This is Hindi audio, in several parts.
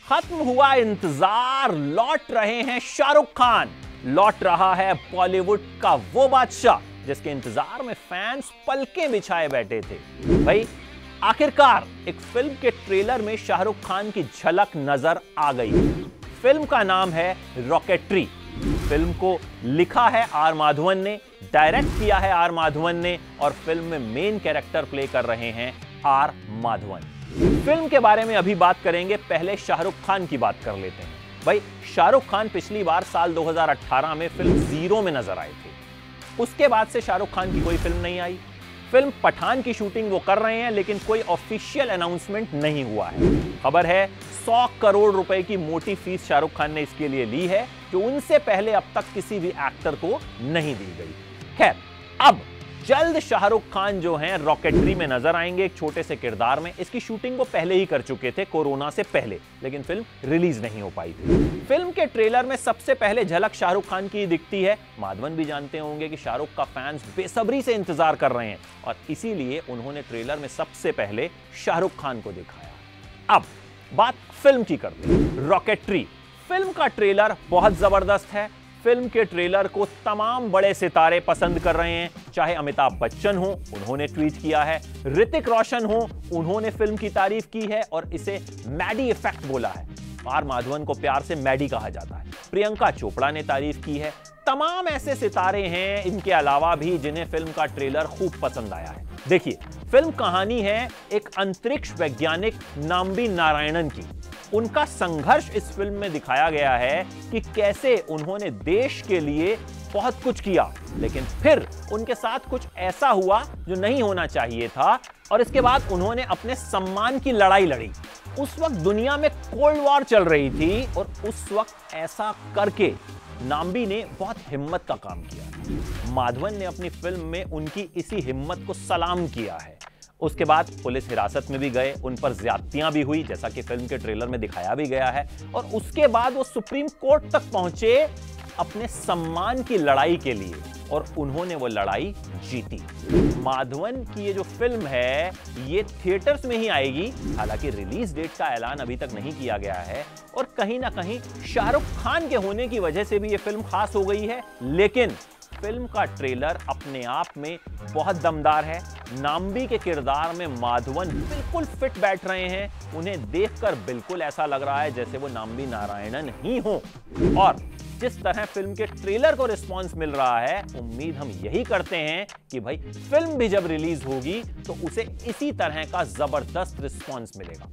खत्म हुआ इंतजार, लौट रहे हैं शाहरुख खान। लौट रहा है बॉलीवुड का वो बादशाह जिसके इंतजार में फैंस पलकें बिछाए बैठे थे। भाई आखिरकार एक फिल्म के ट्रेलर में शाहरुख खान की झलक नजर आ गई। फिल्म का नाम है रॉकेट्री। फिल्म को लिखा है आर माधवन ने, डायरेक्ट किया है आर माधवन ने और फिल्म में मेन कैरेक्टर प्ले कर रहे हैं आर माधवन। फिल्म के बारे में अभी बात करेंगे, पहले शाहरुख खान की बात कर लेते हैं। भाई शाहरुख खान पिछली बार साल 2018 में फिल्म जीरो में नजर आए थे। उसके बाद से शाहरुख खान की कोई फिल्म नहीं आई। फिल्म पठान की शूटिंग वो कर रहे हैं लेकिन कोई ऑफिशियल अनाउंसमेंट नहीं हुआ है। खबर है 100 करोड़ रुपए की मोटी फीस शाहरुख खान ने इसके लिए ली है, जो उनसे पहले अब तक किसी भी एक्टर को नहीं दी गई। खैर, अब जल्द शाहरुख खान जो हैं रॉकेट्री में नजर आएंगे एक छोटे से किरदार में। इसकी शूटिंग वो पहले ही कर चुके थे कोरोना से पहले, लेकिन फिल्म रिलीज नहीं हो पाई थी। फिल्म के ट्रेलर में सबसे पहले झलक शाहरुख खान की दिखती है। माधवन भी जानते होंगे कि शाहरुख का फैंस बेसब्री से इंतजार कर रहे हैं और इसीलिए उन्होंने ट्रेलर में सबसे पहले शाहरुख खान को दिखाया। अब बात फिल्म की करते हैं। रॉकेट्री फिल्म का ट्रेलर बहुत जबरदस्त है। फिल्म के ट्रेलर को तमाम बड़े सितारे पसंद कर रहे हैं, चाहे अमिताभ बच्चन हो, उन्होंने ट्वीट किया है, ऋतिक रोशन हो, उन्होंने फिल्म की तारीफ की है और इसे मैडी इफेक्ट बोला है। आर माधवन को प्यार से मैडी कहा जाता है। प्रियंका चोपड़ा ने तारीफ की है। तमाम ऐसे सितारे हैं इनके अलावा भी जिन्हें फिल्म का ट्रेलर खूब पसंद आया है। देखिए, फिल्म कहानी है एक अंतरिक्ष वैज्ञानिक नाम्बी नारायणन की। उनका संघर्ष इस फिल्म में दिखाया गया है कि कैसे उन्होंने देश के लिए बहुत कुछ किया, लेकिन फिर उनके साथ कुछ ऐसा हुआ जो नहीं होना चाहिए था और इसके बाद उन्होंने अपने सम्मान की लड़ाई लड़ी। उस वक्त दुनिया में कोल्ड वॉर चल रही थी और उस वक्त ऐसा करके नाम्बी ने बहुत हिम्मत का काम किया। माधवन ने अपनी फिल्म में उनकी इसी हिम्मत को सलाम किया है। उसके बाद पुलिस हिरासत में भी गए, उन पर ज्यादतियां भी हुई जैसा कि फिल्म के ट्रेलर में दिखाया भी गया है और उसके बाद वो सुप्रीम कोर्ट तक पहुंचे अपने सम्मान की लड़ाई के लिए और उन्होंने वो लड़ाई जीती। माधवन की ये जो फिल्म है ये थिएटर्स में ही आएगी, हालांकि रिलीज डेट का ऐलान अभी तक नहीं किया गया है और कहीं ना कहीं शाहरुख खान के होने की वजह से भी ये फिल्म खास हो गई है। लेकिन फिल्म का ट्रेलर अपने आप में बहुत दमदार है। नाम्बी के किरदार में माधवन बिल्कुल फिट बैठ रहे हैं। उन्हें देखकर बिल्कुल ऐसा लग रहा है जैसे वो नाम्बी नारायणन ही हो। और जिस तरह फिल्म के ट्रेलर को रिस्पांस मिल रहा है, उम्मीद हम यही करते हैं कि भाई फिल्म भी जब रिलीज होगी तो उसे इसी तरह का जबरदस्त रिस्पांस मिलेगा।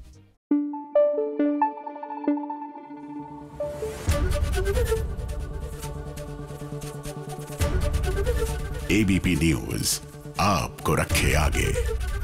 एबीपी न्यूज आपको रखे आगे।